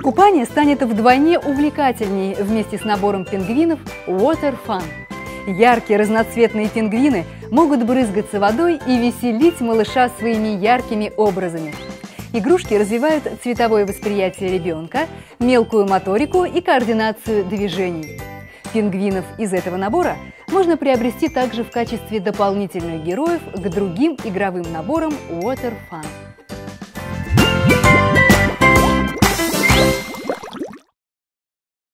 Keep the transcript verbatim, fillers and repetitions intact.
Купание станет вдвойне увлекательнее вместе с набором пингвинов Water Fun. Яркие разноцветные пингвины могут брызгаться водой и веселить малыша своими яркими образами. Игрушки развивают цветовое восприятие ребенка, мелкую моторику и координацию движений. Пингвинов из этого набора можно приобрести также в качестве дополнительных героев к другим игровым наборам Water Fun.